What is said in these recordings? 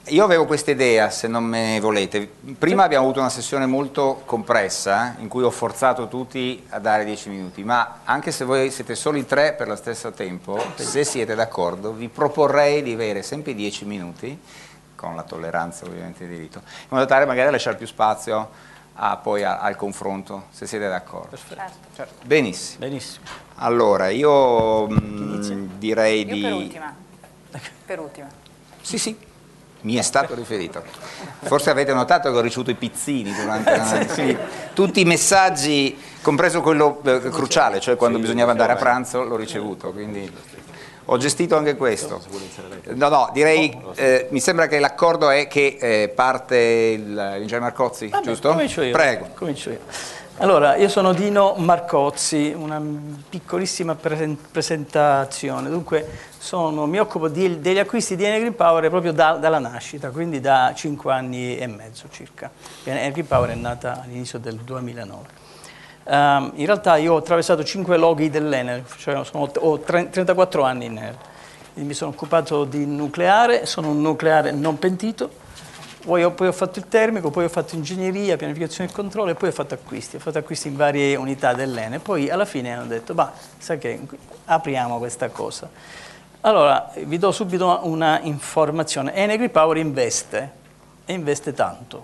Io avevo questa idea, se non me volete. Prima abbiamo avuto una sessione molto compressa, in cui ho forzato tutti a dare 10 minuti, ma anche se voi siete solo in 3 per lo stesso tempo, se siete d'accordo, vi proporrei di avere sempre 10 minuti, con la tolleranza ovviamente di diritto, in modo tale magari da lasciare più spazio poi al confronto, se siete d'accordo. Certo. Benissimo. Benissimo. Allora, io direi Io di... per ultima. Sì. Mi è stato riferito. Forse avete notato che ho ricevuto i pizzini durante la... Tutti i messaggi, compreso quello cruciale, cioè quando bisognava andare a pranzo, l'ho ricevuto, quindi ho gestito anche questo. No, direi, mi sembra che l'accordo è che parte l'ingegnere Marcozzi, giusto? Comincio io. Prego. Comincio io. Allora, io sono Dino Marcozzi, una piccolissima presentazione. Dunque, mi occupo degli acquisti di Enel Green Power proprio dalla nascita, quindi da 5 anni e mezzo circa. Enel Green Power è nata all'inizio del 2009. In realtà io ho attraversato 5 loghi dell'Enel, cioè ho 34 anni in Enel. Mi sono occupato di nucleare, sono un nucleare non pentito. Poi ho fatto il termico, poi ho fatto ingegneria, pianificazione e controllo e poi ho fatto acquisti in varie unità dell'Enel. Poi alla fine hanno detto, sai che apriamo questa cosa. Allora, vi do subito una informazione. Enel Green Power investe, e investe tanto.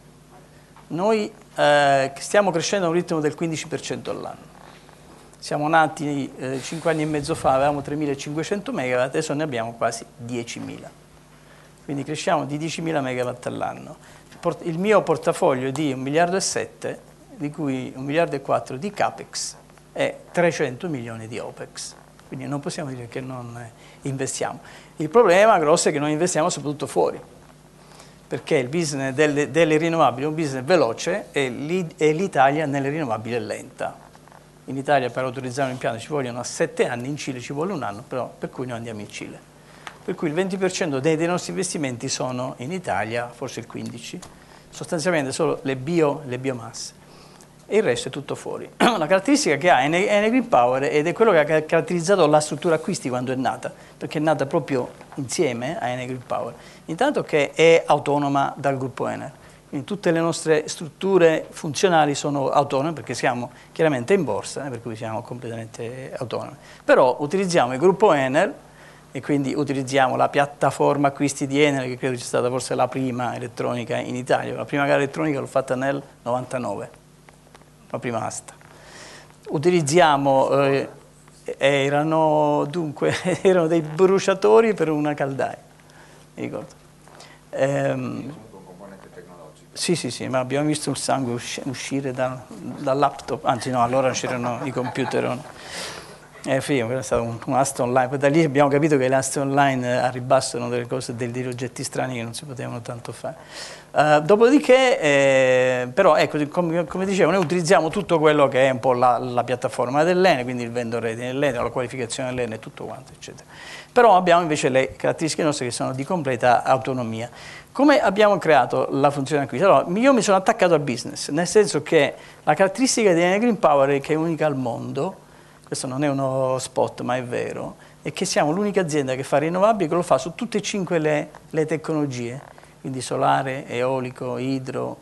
Noi stiamo crescendo a un ritmo del 15% all'anno. Siamo nati 5 anni e mezzo fa, avevamo 3.500 megawatt, adesso ne abbiamo quasi 10.000. Quindi cresciamo di 10.000 megawatt all'anno. Il mio portafoglio è di 1,7 miliardi, di cui 1,4 miliardi di CAPEX e 300 milioni di OPEX. Quindi non possiamo dire che non investiamo. Il problema grosso è che noi investiamo soprattutto fuori, perché il business delle rinnovabili è un business veloce e l'Italia nelle rinnovabili è lenta. In Italia per autorizzare un impianto ci vogliono 7 anni, in Cile ci vuole 1 anno, però per cui noi andiamo in Cile. Per cui il 20% dei nostri investimenti sono in Italia, forse il 15%, sostanzialmente solo le biomasse. E il resto è tutto fuori. La caratteristica che ha Enel Green Power, ed è quello che ha caratterizzato la struttura acquisti quando è nata, perché è nata proprio insieme a Enel Green Power, intanto che è autonoma dal gruppo Enel. Quindi tutte le nostre strutture funzionali sono autonome, perché siamo chiaramente in borsa, per cui siamo completamente autonomi. Però utilizziamo il gruppo Enel, e quindi utilizziamo la piattaforma acquisti di Enel, che credo sia stata forse la prima elettronica in Italia. La prima gara elettronica l'ho fatta nel 99, la prima asta. Utilizziamo, erano dei bruciatori per una caldaia, mi ricordo. Un componente tecnologico. Sì, ma abbiamo visto il sangue uscire dal laptop, anzi no, allora c'erano i computer. Era stato un Asta Online, poi da lì abbiamo capito che le Asta Online a ribasso erano delle cose, degli oggetti strani che non si potevano tanto fare. Dopodiché, però ecco, come dicevo, noi utilizziamo tutto quello che è un po' la piattaforma dell'Enel, quindi il vendor rating dell'Enel, la qualificazione dell'Enel e tutto quanto, eccetera. Però abbiamo invece le caratteristiche nostre che sono di completa autonomia. Come abbiamo creato la funzione acquisto? Allora, io mi sono attaccato al business, nel senso che la caratteristica di Enel Green Power, che è unica al mondo, questo non è uno spot ma è vero, è che siamo l'unica azienda che fa rinnovabili, che lo fa su tutte e 5 le tecnologie, quindi solare, eolico, idro,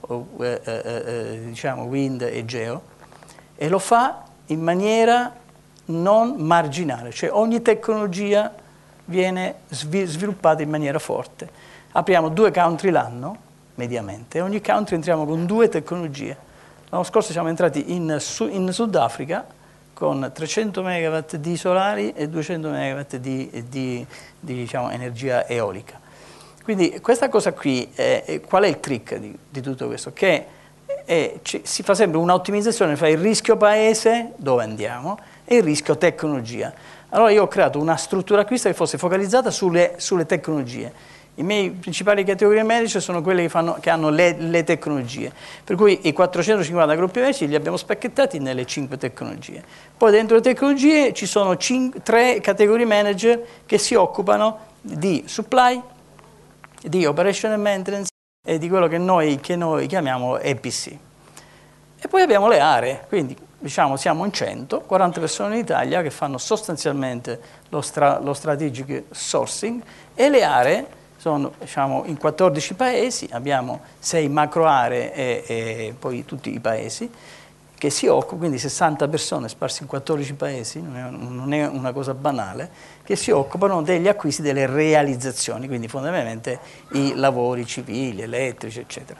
diciamo wind e geo, e lo fa in maniera non marginale, cioè ogni tecnologia viene sviluppata in maniera forte. Apriamo 2 country l'anno, mediamente, e ogni country entriamo con 2 tecnologie. L'anno scorso siamo entrati in Sudafrica con 300 megawatt di solari e 200 megawatt di diciamo, energia eolica. Quindi questa cosa qui, qual è il trick di tutto questo? Che si fa sempre un'ottimizzazione fra il rischio paese, dove andiamo, e il rischio tecnologia. Allora io ho creato una struttura acquisto che fosse focalizzata sulle tecnologie. I miei principali categorie medici sono quelle che hanno le tecnologie, per cui i 450 gruppi medici li abbiamo spacchettati nelle 5 tecnologie. Poi dentro le tecnologie ci sono 3 categorie manager che si occupano di supply, di operation and maintenance e di quello che noi chiamiamo EPC. E poi abbiamo le aree, quindi diciamo siamo in 100, 40 persone in Italia che fanno sostanzialmente lo strategic sourcing, e le aree sono diciamo, in 14 paesi, abbiamo 6 macro aree e poi tutti i paesi che si occupano, quindi 60 persone sparse in 14 paesi, non è una cosa banale, che si occupano degli acquisti, delle realizzazioni, quindi fondamentalmente i lavori civili, elettrici, eccetera.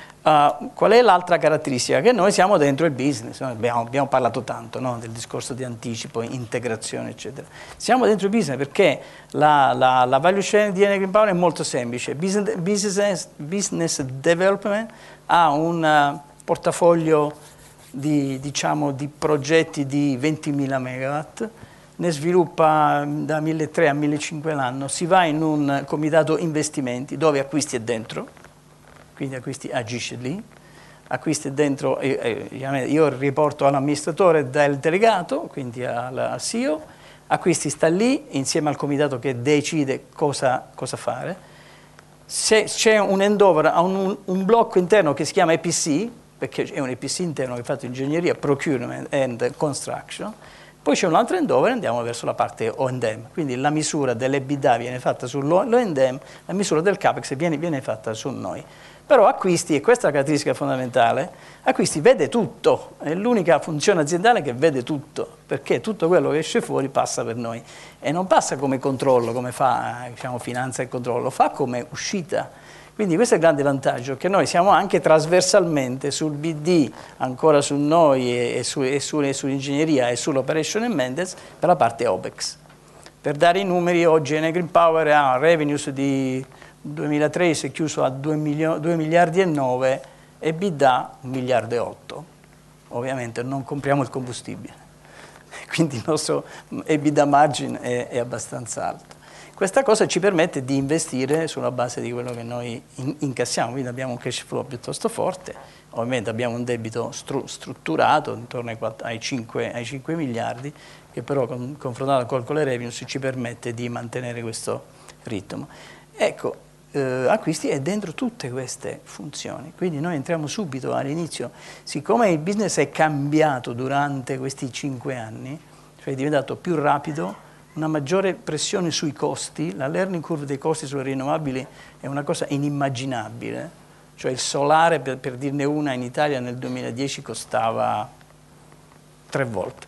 Qual è l'altra caratteristica? Che noi siamo dentro il business, abbiamo parlato tanto, no? Del discorso di anticipo, integrazione, eccetera. Siamo dentro il business perché la value chain di Enel Green Power è molto semplice. Business development ha un portafoglio diciamo, di progetti di 20.000 megawatt, ne sviluppa da 1.300 a 1.500 l'anno, si va in un comitato investimenti dove acquisti è dentro, quindi acquisti agisce lì, acquisti dentro, io riporto all'amministratore del delegato, quindi al CEO, acquisti sta lì insieme al comitato che decide cosa fare. Se c'è un handover a un blocco interno che si chiama EPC, perché è un EPC interno che è fatto ingegneria, procurement and construction, poi c'è un altro handover e andiamo verso la parte O&M, quindi la misura dell'EBITDA viene fatta sull'O&M, la misura del CAPEX viene fatta su noi. Però acquisti, e questa è la caratteristica fondamentale, acquisti vede tutto, è l'unica funzione aziendale che vede tutto, perché tutto quello che esce fuori passa per noi e non passa come controllo, come fa diciamo, finanza e controllo, fa come uscita. Quindi questo è il grande vantaggio, che noi siamo anche trasversalmente sul BD, ancora su noi e sull'ingegneria e sull'operation and maintenance per la parte OPEX. Per dare i numeri, oggi Enel Green Power ha revenues di 2013 è chiuso a 2 miliardi e 9 e EBITDA 1 miliardo e 8. Ovviamente non compriamo il combustibile, quindi il nostro EBITDA margin è abbastanza alto. Questa cosa ci permette di investire sulla base di quello che noi incassiamo, quindi abbiamo un cash flow piuttosto forte, ovviamente abbiamo un debito strutturato intorno ai 5 miliardi, che però confrontato con le revenues ci permette di mantenere questo ritmo. Ecco, acquisti è dentro tutte queste funzioni, quindi noi entriamo subito all'inizio, siccome il business è cambiato durante questi 5 anni, cioè è diventato più rapido, una maggiore pressione sui costi, la learning curve dei costi sulle rinnovabili è una cosa inimmaginabile, cioè il solare, per dirne una, in Italia nel 2010 costava 3 volte,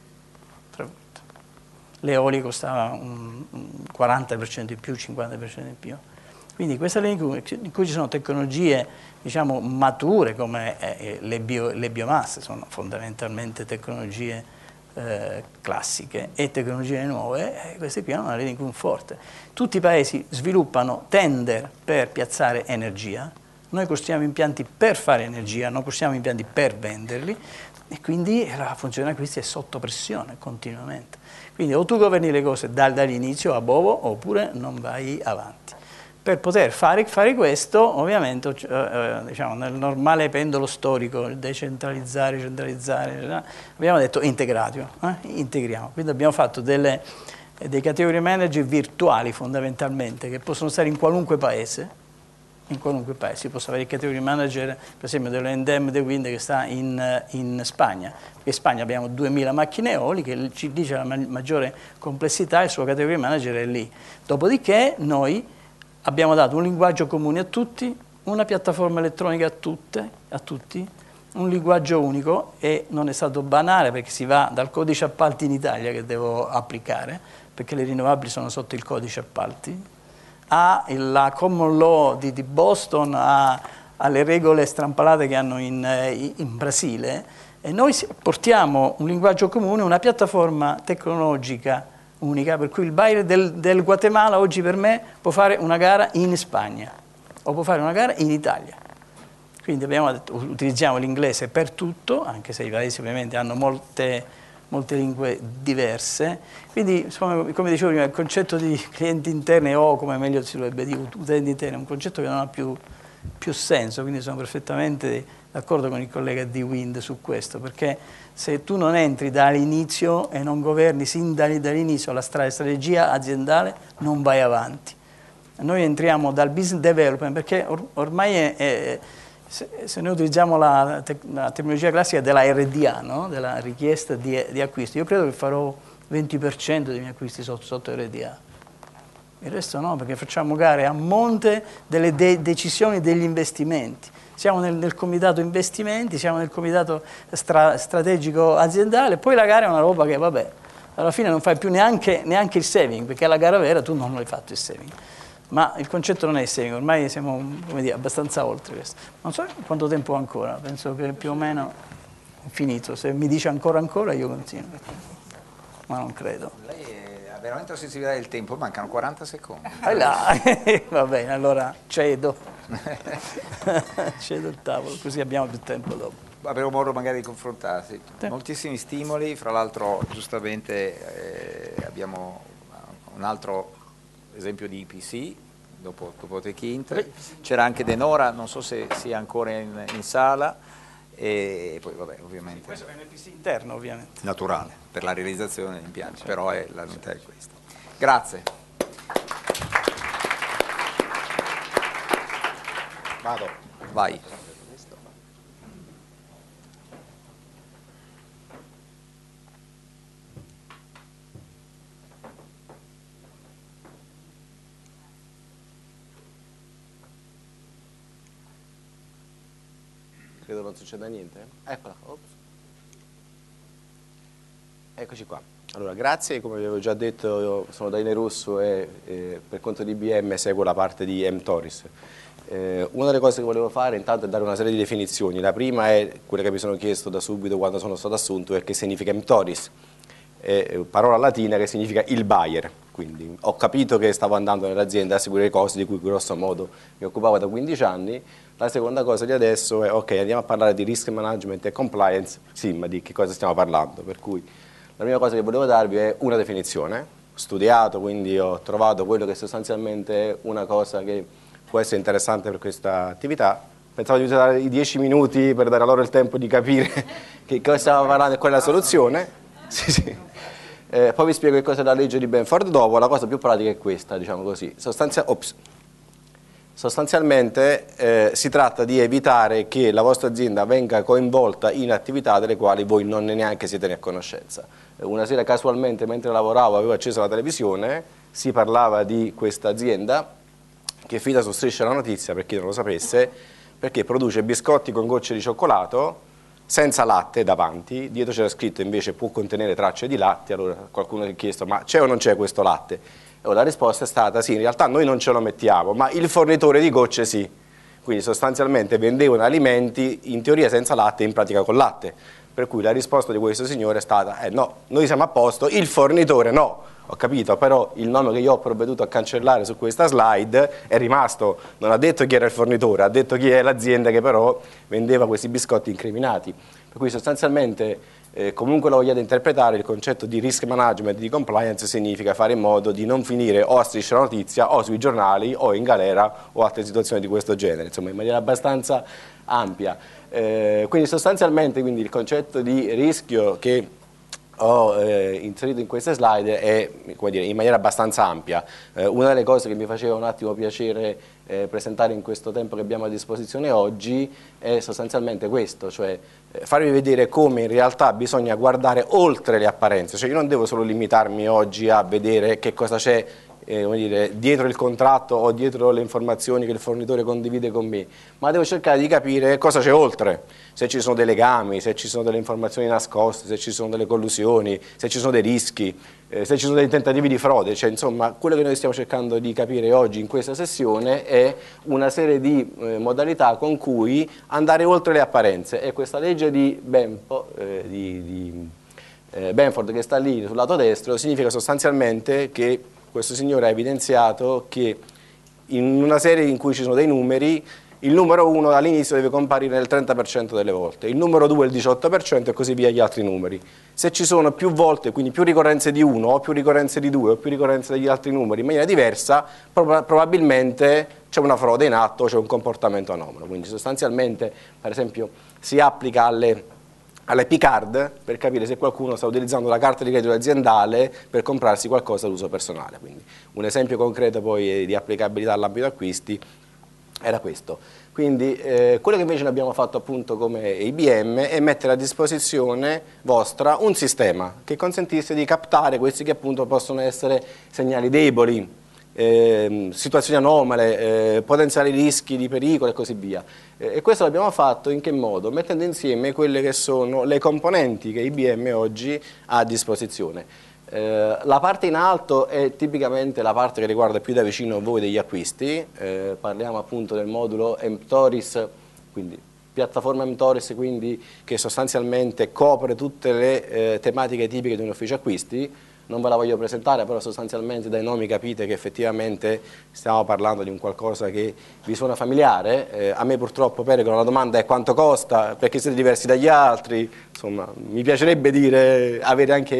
l'eolico costava un 40% in più, 50% in più. Quindi questa learning curve in cui ci sono tecnologie diciamo, mature come le biomasse, sono fondamentalmente tecnologie classiche e tecnologie nuove, queste qui hanno una learning curve forte. Tutti i paesi sviluppano tender per piazzare energia, noi costruiamo impianti per fare energia, non costruiamo impianti per venderli e quindi la funzione acquisti è sotto pressione continuamente. Quindi o tu governi le cose dall'inizio a bovo oppure non vai avanti. Per poter fare questo, ovviamente, diciamo, nel normale pendolo storico, decentralizzare, centralizzare, abbiamo detto integriamo. Quindi abbiamo fatto dei category manager virtuali fondamentalmente, che possono stare in qualunque paese. Si può avere il category manager, per esempio, dell'Endem The Wind che sta in Spagna. In Spagna abbiamo 2000 macchine eoliche, ci dice la maggiore complessità, il suo category manager è lì. Dopodiché noi abbiamo dato un linguaggio comune a tutti, una piattaforma elettronica a tutti, un linguaggio unico e non è stato banale perché si va dal codice appalti in Italia che devo applicare, perché le rinnovabili sono sotto il codice appalti, alla common law di Boston, alle regole strampalate che hanno in Brasile e noi portiamo un linguaggio comune, una piattaforma tecnologica unica, per cui il buyer del Guatemala oggi per me può fare una gara in Spagna o può fare una gara in Italia. Quindi abbiamo detto, utilizziamo l'inglese per tutto, anche se i paesi ovviamente hanno molte lingue diverse. Quindi, come dicevo prima, il concetto di clienti interni o, come meglio si dovrebbe dire, utenti interni, è un concetto che non ha più senso, quindi sono perfettamente d'accordo con il collega di Wind su questo, perché se tu non entri dall'inizio e non governi sin dall'inizio la strategia aziendale, non vai avanti. Noi entriamo dal business development perché ormai se noi utilizziamo la terminologia classica della RDA, no? Della richiesta di acquisto, io credo che farò 20% dei miei acquisti sotto RDA. Il resto no, perché facciamo gare a monte delle decisioni degli investimenti. Siamo nel comitato investimenti, siamo nel comitato strategico aziendale, poi la gara è una roba che, vabbè, alla fine non fai più neanche il saving, perché alla gara vera tu non l'hai fatto il saving. Ma il concetto non è il saving, ormai siamo, come dire, abbastanza oltre questo. Non so quanto tempo ho ancora, penso che più o meno è finito. Se mi dice ancora io continuo, ma non credo. Lei ha veramente la sensibilità del tempo, mancano 40 secondi. Va bene, allora cedo. Cedo il tavolo, così abbiamo più tempo dopo. Avremo modo magari di confrontarsi. Sì. Moltissimi stimoli, fra l'altro giustamente abbiamo un altro esempio di IPC, dopo Tech Int. C'era anche Denora, non so se sia ancora in sala, e poi vabbè ovviamente. Questo è un IPC interno ovviamente. Naturale, per la realizzazione degli impianti, però è la novità di questo. Grazie. Vado. Vai. Credo non succeda niente. Eccola. Ops. Eccoci qua. Allora, grazie, come vi avevo già detto, io sono Daniele Russo e per conto di IBM seguo la parte di mTORIS. Una delle cose che volevo fare intanto è dare una serie di definizioni. La prima è quella che mi sono chiesto da subito quando sono stato assunto, è che significa mTORIS, parola latina che significa il buyer. Quindi ho capito che stavo andando nell'azienda a seguire i costi di cui grosso modo mi occupavo da 15 anni. La seconda cosa di adesso è, ok, andiamo a parlare di risk management e compliance, sì, ma di che cosa stiamo parlando? Per cui la prima cosa che volevo darvi è una definizione, studiato, quindi ho trovato quello che sostanzialmente è una cosa che può essere interessante per questa attività. Pensavo di usare i 10 minuti per dare a loro il tempo di capire che cosa stiamo parlando e qual è la soluzione. Sì. Poi vi spiego che cosa è la legge di Benford dopo. La cosa più pratica è questa, diciamo così. Sostanzialmente si tratta di evitare che la vostra azienda venga coinvolta in attività delle quali voi non neanche siete a conoscenza. Una sera casualmente, mentre lavoravo, avevo acceso la televisione, si parlava di questa azienda che è finita su Striscia la Notizia, per chi non lo sapesse, perché produce biscotti con gocce di cioccolato senza latte davanti, dietro c'era scritto invece può contenere tracce di latte. Allora qualcuno si è chiesto ma c'è o non c'è questo latte? E la risposta è stata sì, in realtà noi non ce lo mettiamo, ma il fornitore di gocce sì. Quindi sostanzialmente vendevano alimenti in teoria senza latte, in pratica con latte. Per cui la risposta di questo signore è stata no, noi siamo a posto, il fornitore no. Ho capito, però il nome che io ho provveduto a cancellare su questa slide è rimasto, non ha detto chi era il fornitore, ha detto chi è l'azienda che però vendeva questi biscotti incriminati. Per cui sostanzialmente, comunque lo vogliate interpretare, il concetto di risk management, di compliance, significa fare in modo di non finire o a Striscia la Notizia o sui giornali o in galera o altre situazioni di questo genere, insomma in maniera abbastanza ampia. Quindi sostanzialmente il concetto di rischio che ho inserito in queste slide è, come dire, in maniera abbastanza ampia. Una delle cose che mi faceva un attimo piacere presentare in questo tempo che abbiamo a disposizione oggi è sostanzialmente questo, cioè farvi vedere come in realtà bisogna guardare oltre le apparenze, cioè io non devo solo limitarmi oggi a vedere che cosa c'è dietro il contratto o dietro le informazioni che il fornitore condivide con me, ma devo cercare di capire cosa c'è oltre, se ci sono dei legami, se ci sono delle informazioni nascoste, se ci sono delle collusioni, se ci sono dei rischi, se ci sono dei tentativi di frode, cioè insomma quello che noi stiamo cercando di capire oggi in questa sessione è una serie di modalità con cui andare oltre le apparenze, e questa legge di Benford che sta lì sul lato destro significa sostanzialmente che questo signore ha evidenziato che in una serie in cui ci sono dei numeri, il numero 1 all'inizio deve comparire nel 30% delle volte, il numero 2 il 18% e così via gli altri numeri. Se ci sono più volte, quindi più ricorrenze di 1 o più ricorrenze di 2 o più ricorrenze degli altri numeri in maniera diversa, probabilmente c'è una frode in atto o c'è un comportamento anomalo. Quindi sostanzialmente, per esempio, si applica alle P-card per capire se qualcuno sta utilizzando la carta di credito aziendale per comprarsi qualcosa ad uso personale. Quindi un esempio concreto poi di applicabilità all'ambito acquisti era questo. Quindi quello che invece abbiamo fatto appunto come IBM è mettere a disposizione vostra un sistema che consentisse di captare questi che appunto possono essere segnali deboli situazioni anomale, potenziali rischi di pericolo e così via. E questo l'abbiamo fatto in che modo? Mettendo insieme quelle che sono le componenti che IBM oggi ha a disposizione. La parte in alto è tipicamente la parte che riguarda più da vicino voi degli acquisti, parliamo appunto del modulo MTORIS, quindi piattaforma MTORIS, quindi che sostanzialmente copre tutte le tematiche tipiche di un ufficio acquisti. Non ve la voglio presentare, però sostanzialmente dai nomi capite che effettivamente stiamo parlando di un qualcosa che vi suona familiare. A me purtroppo, Pericolo, la domanda è quanto costa, perché siete diversi dagli altri, insomma mi piacerebbe dire, avere anche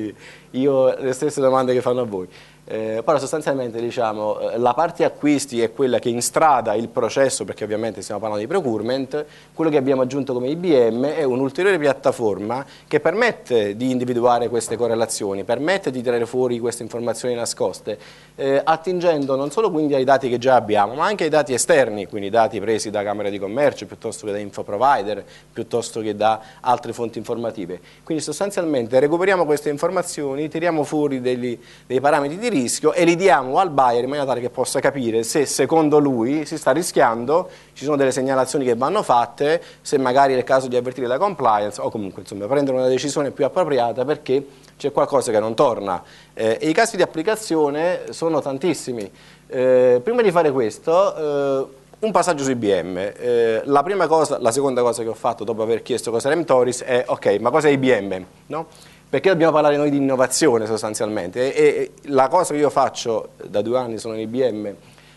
io le stesse domande che fanno a voi. Però sostanzialmente diciamo la parte acquisti è quella che instrada il processo, perché ovviamente stiamo parlando di procurement. Quello che abbiamo aggiunto come IBM è un'ulteriore piattaforma che permette di individuare queste correlazioni, permette di tirare fuori queste informazioni nascoste, attingendo non solo quindi ai dati che già abbiamo, ma anche ai dati esterni, quindi dati presi da Camere di Commercio, piuttosto che da info provider, piuttosto che da altre fonti informative. Quindi sostanzialmente recuperiamo queste informazioni, tiriamo fuori dei parametri di rischio e li diamo al buyer in maniera tale che possa capire se secondo lui si sta rischiando, ci sono delle segnalazioni che vanno fatte, se magari è il caso di avvertire la compliance o comunque insomma prendere una decisione più appropriata perché c'è qualcosa che non torna. E i casi di applicazione sono tantissimi. Prima di fare questo, un passaggio su IBM. La seconda cosa che ho fatto dopo aver chiesto cos'era MTORIS è ok, ma cos'è IBM? No? Perché dobbiamo parlare noi di innovazione sostanzialmente e la cosa che io faccio da 2 anni, sono in IBM,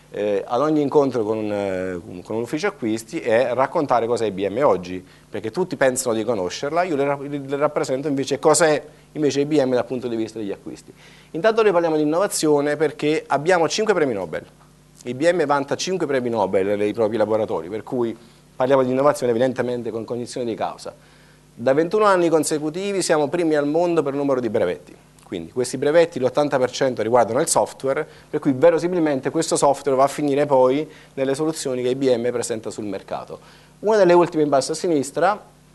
ad ogni incontro con un ufficio acquisti è raccontare cos'è IBM oggi, perché tutti pensano di conoscerla, io le rappresento invece cos'è invece IBM dal punto di vista degli acquisti. Intanto noi parliamo di innovazione perché abbiamo 5 premi Nobel, IBM vanta 5 premi Nobel nei propri laboratori, per cui parliamo di innovazione evidentemente con cognizione di causa. Da 21 anni consecutivi siamo primi al mondo per numero di brevetti, quindi questi brevetti l'80% riguardano il software, per cui verosimilmente questo software va a finire poi nelle soluzioni che IBM presenta sul mercato. Una delle ultime in basso a sinistra,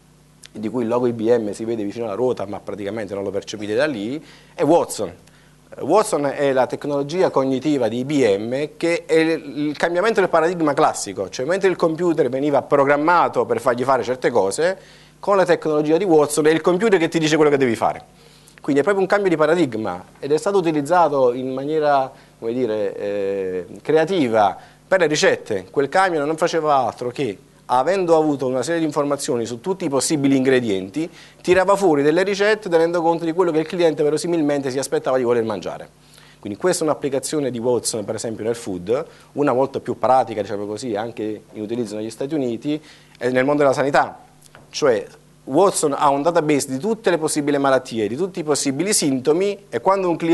di cui il logo IBM si vede vicino alla ruota ma praticamente non lo percepite da lì, è Watson. Watson è la tecnologia cognitiva di IBM che è il cambiamento del paradigma classico, cioè mentre il computer veniva programmato per fargli fare certe cose, con la tecnologia di Watson è il computer che ti dice quello che devi fare. Quindi è proprio un cambio di paradigma ed è stato utilizzato in maniera, come dire, creativa per le ricette. Quel camion non faceva altro che, avendo avuto una serie di informazioni su tutti i possibili ingredienti, tirava fuori delle ricette tenendo conto di quello che il cliente verosimilmente si aspettava di voler mangiare. Quindi questa è un'applicazione di Watson per esempio nel food, una molto più pratica, diciamo così, anche in utilizzo negli Stati Uniti e nel mondo della sanità. Cioè Watson ha un database di tutte le possibili malattie, di tutti i possibili sintomi e quando un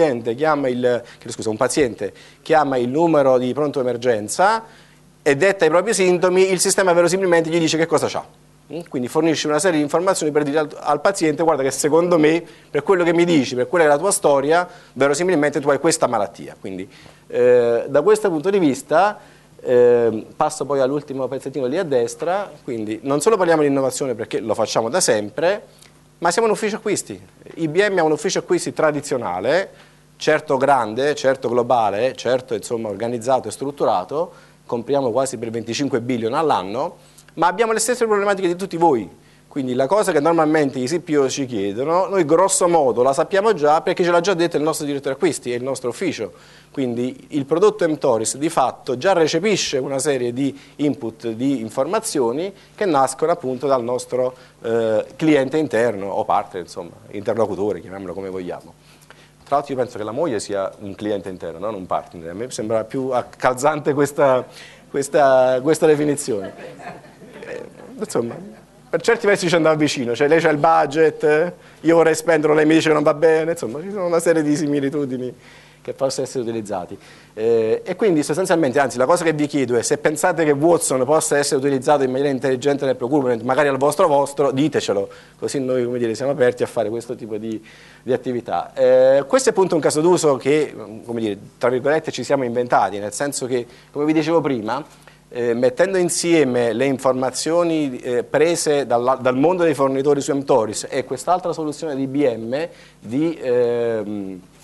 paziente chiama il numero di pronto emergenza e detta i propri sintomi, il sistema verosimilmente gli dice che cosa c'ha. Quindi fornisce una serie di informazioni per dire al paziente guarda che secondo me, per quello che mi dici, per quella che è la tua storia, verosimilmente tu hai questa malattia. Quindi da questo punto di vista passo poi all'ultimo pezzettino lì a destra, quindi non solo parliamo di innovazione perché lo facciamo da sempre, ma siamo un ufficio acquisti. IBM ha un ufficio acquisti tradizionale, certo grande, certo globale, certo insomma organizzato e strutturato, compriamo quasi per 25 billion all'anno, ma abbiamo le stesse problematiche di tutti voi. Quindi la cosa che normalmente i CPO ci chiedono, noi grosso modo la sappiamo già perché ce l'ha già detto il nostro direttore acquisti e il nostro ufficio. Quindi il prodotto MTORIS di fatto già recepisce una serie di input, di informazioni che nascono appunto dal nostro cliente interno o partner, insomma, interlocutore, chiamiamolo come vogliamo. Tra l'altro io penso che la moglie sia un cliente interno, non un partner. A me sembra più calzante questa definizione. Insomma, per certi versi ci andava vicino, cioè lei c'ha il budget, io vorrei spenderlo, lei mi dice che non va bene, insomma ci sono una serie di similitudini che possono essere utilizzati. E quindi sostanzialmente, anzi la cosa che vi chiedo è se pensate che Watson possa essere utilizzato in maniera intelligente nel procurement, magari al vostro, ditecelo, così noi come dire, siamo aperti a fare questo tipo di attività. Questo è appunto un caso d'uso che, come dire, tra virgolette ci siamo inventati, nel senso che, come vi dicevo prima, mettendo insieme le informazioni prese dal mondo dei fornitori su MTORIS e quest'altra soluzione di IBM di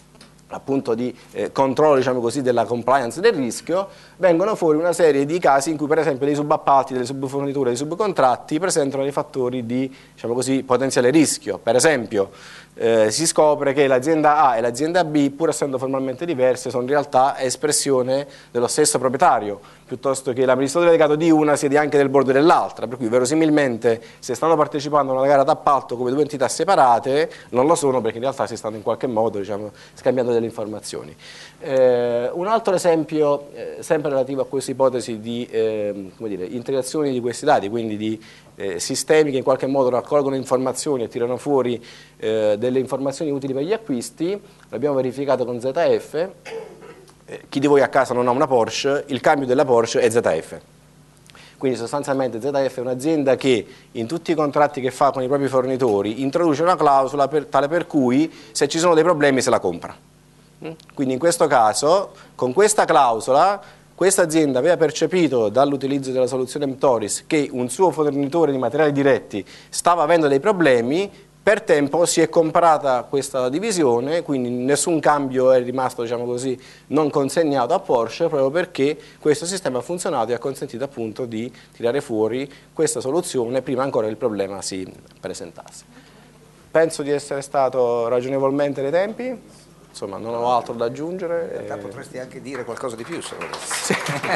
appunto di controllo, diciamo così, della compliance del rischio, vengono fuori una serie di casi in cui per esempio dei subappalti, delle subforniture, dei subcontratti presentano dei fattori di, diciamo così, potenziale rischio. Per esempio si scopre che l'azienda A e l'azienda B, pur essendo formalmente diverse, sono in realtà espressione dello stesso proprietario, piuttosto che l'amministratore delegato di una siede anche del board dell'altra, per cui verosimilmente se stanno partecipando a una gara d'appalto come due entità separate, non lo sono perché in realtà si stanno in qualche modo, diciamo, scambiando delle informazioni. Un altro esempio, sempre relativo a questa ipotesi di come dire, integrazione di questi dati, quindi di sistemi che in qualche modo raccolgono informazioni e tirano fuori delle informazioni utili per gli acquisti, l'abbiamo verificato con ZF. Chi di voi a casa non ha una Porsche, il cambio della Porsche è ZF. Quindi sostanzialmente ZF è un'azienda che in tutti i contratti che fa con i propri fornitori introduce una clausola tale per cui se ci sono dei problemi se la compra. Quindi in questo caso, con questa clausola, questa azienda aveva percepito dall'utilizzo della soluzione MTORIS che un suo fornitore di materiali diretti stava avendo dei problemi. Per tempo si è comprata questa divisione, quindi nessun cambio è rimasto, diciamo così, non consegnato a Porsche, proprio perché questo sistema ha funzionato e ha consentito appunto di tirare fuori questa soluzione prima ancora che il problema si presentasse. Penso di essere stato ragionevolmente nei tempi, insomma non ho altro da aggiungere. In realtà potresti anche dire qualcosa di più se volessi. Sì.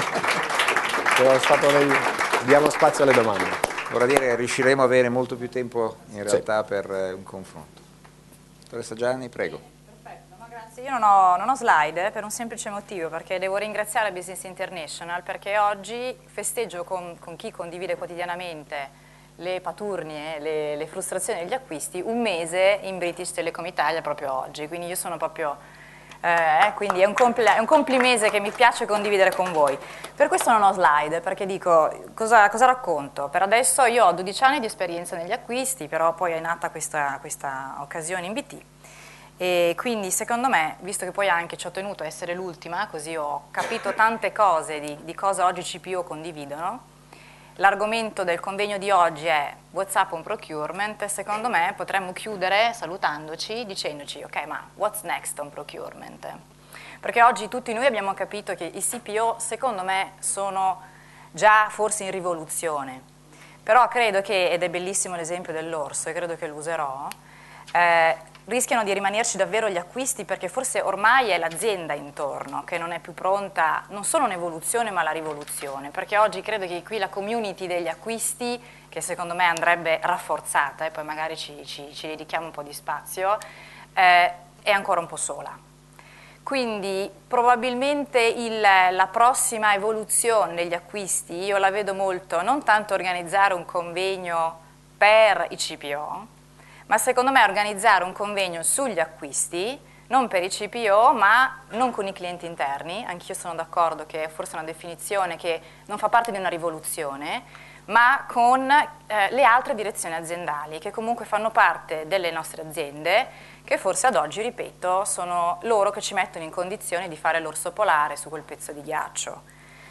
Diamo spazio alle domande. Vorrà dire che riusciremo a avere molto più tempo in realtà per un confronto. Dottoressa Gianni, prego. Perfetto, no, grazie. Io non ho slide per un semplice motivo, perché devo ringraziare Business International perché oggi festeggio con chi condivide quotidianamente le paturnie, le frustrazioni degli acquisti, un mese in British Telecom Italia proprio oggi, quindi io sono proprio... quindi è un complimese che mi piace condividere con voi. Per questo non ho slide, perché dico cosa racconto. Per adesso io ho 12 anni di esperienza negli acquisti, però poi è nata questa occasione in BT e quindi secondo me, visto che poi anche ci ho tenuto a essere l'ultima, così ho capito tante cose di cosa oggi CPO condividono. L'argomento del convegno di oggi è WhatsApp on procurement. Secondo me potremmo chiudere salutandoci dicendoci ok, ma what's next on procurement? Perché oggi tutti noi abbiamo capito che i CPO secondo me sono già forse in rivoluzione, però credo che, ed è bellissimo l'esempio dell'orso e credo che lo userò, rischiano di rimanerci davvero gli acquisti perché forse ormai è l'azienda intorno che non è più pronta, non solo un'evoluzione ma la rivoluzione, perché oggi credo che qui la community degli acquisti, che secondo me andrebbe rafforzata e poi magari ci dedichiamo un po' di spazio, è ancora un po' sola. Quindi probabilmente la prossima evoluzione degli acquisti io la vedo molto, non tanto organizzare un convegno per i CPO, ma secondo me organizzare un convegno sugli acquisti, non per i CPO, ma non con i clienti interni, anch'io sono d'accordo che forse è una definizione che non fa parte di una rivoluzione, ma con le altre direzioni aziendali, che comunque fanno parte delle nostre aziende, che forse ad oggi, ripeto, sono loro che ci mettono in condizione di fare l'orso polare su quel pezzo di ghiaccio.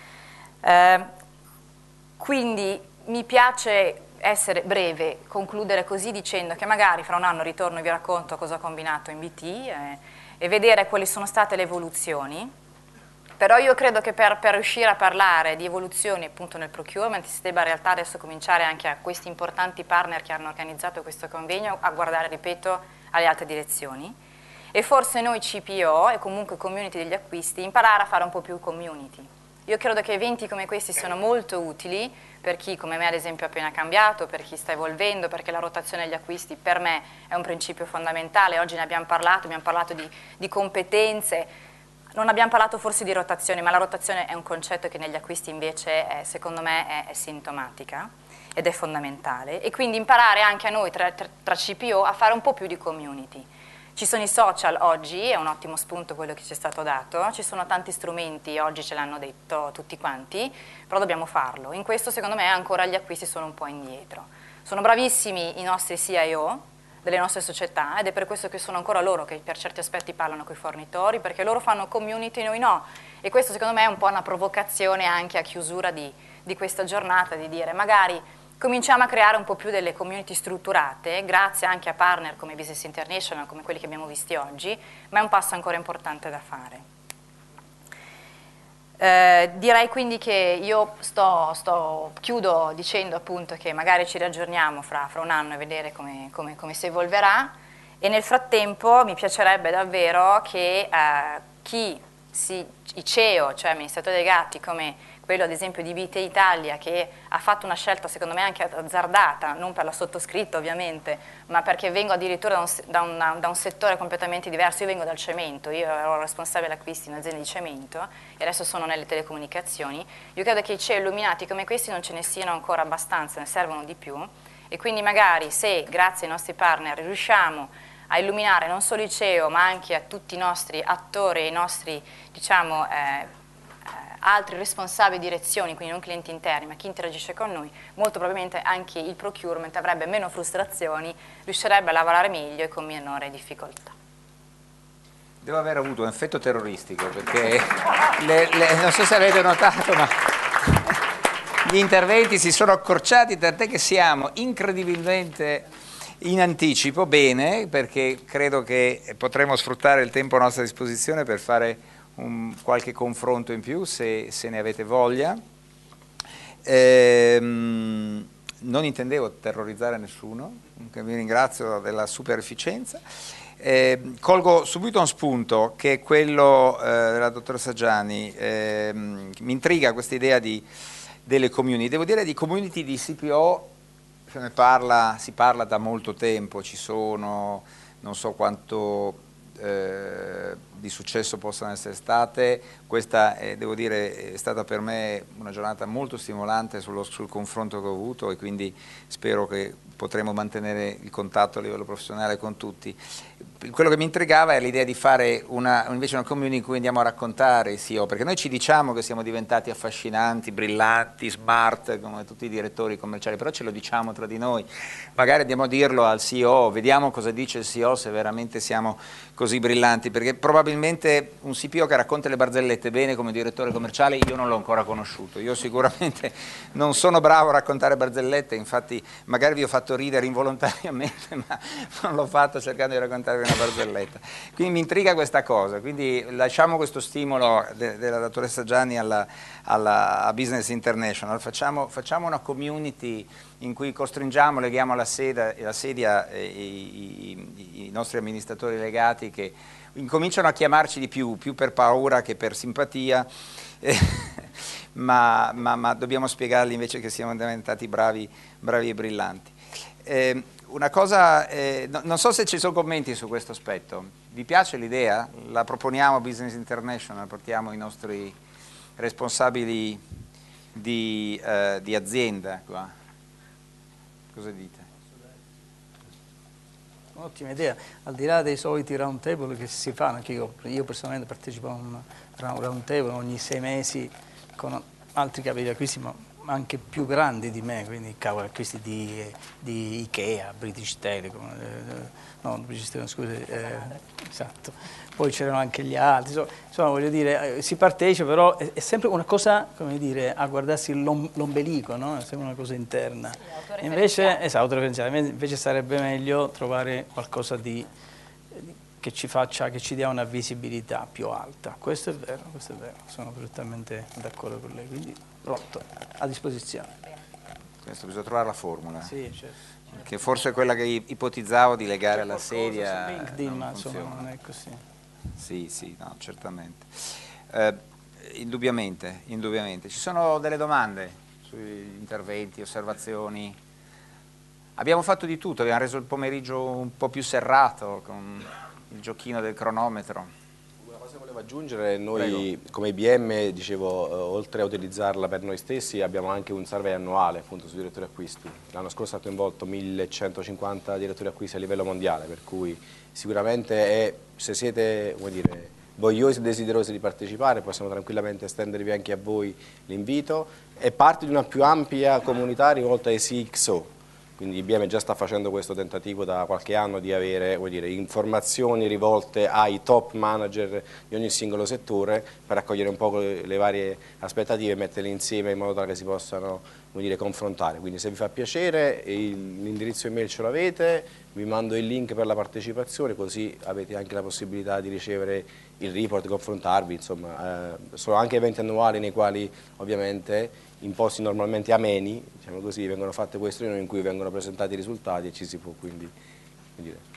Quindi mi piace essere breve, concludere così dicendo che magari fra un anno ritorno e vi racconto cosa ho combinato in BT e vedere quali sono state le evoluzioni, però io credo che per riuscire a parlare di evoluzioni appunto nel procurement si debba in realtà adesso cominciare anche a questi importanti partner che hanno organizzato questo convegno a guardare, ripeto, alle altre direzioni e forse noi CPO e comunque community degli acquisti imparare a fare un po' più community. Io credo che eventi come questi siano molto utili per chi come me ad esempio ha appena cambiato, per chi sta evolvendo, perché la rotazione degli acquisti per me è un principio fondamentale. Oggi ne abbiamo parlato di competenze, non abbiamo parlato forse di rotazione, ma la rotazione è un concetto che negli acquisti invece secondo me è sintomatica ed è fondamentale, e quindi imparare anche a noi tra CPO a fare un po' più di community. Ci sono i social oggi, è un ottimo spunto quello che ci è stato dato, ci sono tanti strumenti, oggi ce l'hanno detto tutti quanti, però dobbiamo farlo. In questo secondo me ancora gli acquisti sono un po' indietro. Sono bravissimi i nostri CIO delle nostre società ed è per questo che sono ancora loro che per certi aspetti parlano con i fornitori, perché loro fanno community, noi no. E questo secondo me è un po' una provocazione anche a chiusura di questa giornata, di dire magari cominciamo a creare un po' più delle community strutturate, grazie anche a partner come Business International, come quelli che abbiamo visti oggi, ma è un passo ancora importante da fare. Direi quindi che io chiudo dicendo appunto che magari ci riaggiorniamo fra un anno e vedere come si evolverà, e nel frattempo mi piacerebbe davvero che i CEO, cioè amministratori delegati come quello ad esempio di Vite Italia, che ha fatto una scelta secondo me anche azzardata, non per la sottoscritta ovviamente, ma perché vengo addirittura da un settore completamente diverso. Io vengo dal cemento, io ero responsabile acquisti in un'azienda di cemento e adesso sono nelle telecomunicazioni. Io credo che i CEO illuminati come questi non ce ne siano ancora abbastanza, ne servono di più, e quindi magari se grazie ai nostri partner riusciamo a illuminare non solo i CEO ma anche a tutti i nostri attori, i nostri diciamo altri responsabili direzioni, quindi non clienti interni ma chi interagisce con noi, molto probabilmente anche il procurement avrebbe meno frustrazioni, riuscirebbe a lavorare meglio e con minore difficoltà. Devo aver avuto un effetto terroristico perché non so se avete notato, ma gli interventi si sono accorciati, tant'è che siamo incredibilmente in anticipo. Bene, perché credo che potremo sfruttare il tempo a nostra disposizione per fare qualche confronto in più se ne avete voglia. Non intendevo terrorizzare nessuno, vi ringrazio della super efficienza. Colgo subito un spunto che è quello della dottoressa Gianni. Mi intriga questa idea delle community. Devo dire di community di CPO si parla da molto tempo, ci sono, non so quanto di successo possano essere state. Questa devo dire è stata per me una giornata molto stimolante sul confronto che ho avuto, e quindi spero che potremo mantenere il contatto a livello professionale con tutti. Quello che mi intrigava è l'idea di fare invece una community in cui andiamo a raccontare i CEO, perché noi ci diciamo che siamo diventati affascinanti, brillanti, smart come tutti i direttori commerciali, però ce lo diciamo tra di noi, magari andiamo a dirlo al CEO, vediamo cosa dice il CEO, se veramente siamo così brillanti, perché probabilmente un CPO che racconta le barzellette bene come direttore commerciale io non l'ho ancora conosciuto. Io sicuramente non sono bravo a raccontare barzellette, infatti magari vi ho fatto ridere involontariamente, ma non l'ho fatto cercando di raccontarvi una barzelletta. Quindi mi intriga questa cosa, quindi lasciamo questo stimolo della dottoressa Gianni a Business International, facciamo una community in cui costringiamo, leghiamo alla sedia i nostri amministratori legati, che incominciano a chiamarci di più per paura che per simpatia, ma dobbiamo spiegargli invece che siamo diventati bravi e brillanti. Una cosa, non so se ci sono commenti su questo aspetto. Vi piace l'idea? La proponiamo a Business International, portiamo i nostri responsabili di azienda qua. Cosa dite? Ottima idea, al di là dei soliti round table che si fanno, anche io personalmente partecipo a un round table ogni 6 mesi con altri capi di acquisti, ma anche più grandi di me, quindi capi acquisti di Ikea, British Telecom, no, British Telecom, scusi, esatto. Poi c'erano anche gli altri, insomma voglio dire, si partecipa, però è sempre una cosa, come dire, a guardarsi l'ombelico, no? È sempre una cosa interna. Sì, invece, esatto, autoreferenziale, invece sarebbe meglio trovare qualcosa che ci dia una visibilità più alta. Questo è vero, sono perfettamente d'accordo con lei, quindi pronto, a disposizione. Questo bisogna trovare la formula. Sì, certo. Che forse è quella che ipotizzavo di legare alla sedia. Su LinkedIn, ma insomma non è così. Sì, no, certamente. Indubbiamente. Ci sono delle domande sugli interventi, osservazioni? Abbiamo fatto di tutto, abbiamo reso il pomeriggio un po' più serrato con il giochino del cronometro. Una cosa che volevo aggiungere, noi come IBM, dicevo, oltre a utilizzarla per noi stessi, abbiamo anche un survey annuale appunto sui direttori acquisti. L'anno scorso è stato coinvolto 1150 direttori acquisti a livello mondiale, per cui sicuramente se siete, come dire, vogliosi e desiderosi di partecipare, possiamo tranquillamente estendervi anche a voi l'invito. È parte di una più ampia comunità rivolta ai CXO. quindi IBM già sta facendo questo tentativo da qualche anno di avere, vuol dire, informazioni rivolte ai top manager di ogni singolo settore per raccogliere un po' le varie aspettative e metterle insieme in modo tale che si possano, vuol dire, confrontare. Quindi se vi fa piacere l'indirizzo email ce l'avete, vi mando il link per la partecipazione, così avete anche la possibilità di ricevere il report, confrontarvi, insomma, sono anche eventi annuali nei quali ovviamente in posti normalmente ameni, diciamo così, vengono fatte queste riunioni in cui vengono presentati i risultati e ci si può quindi dire,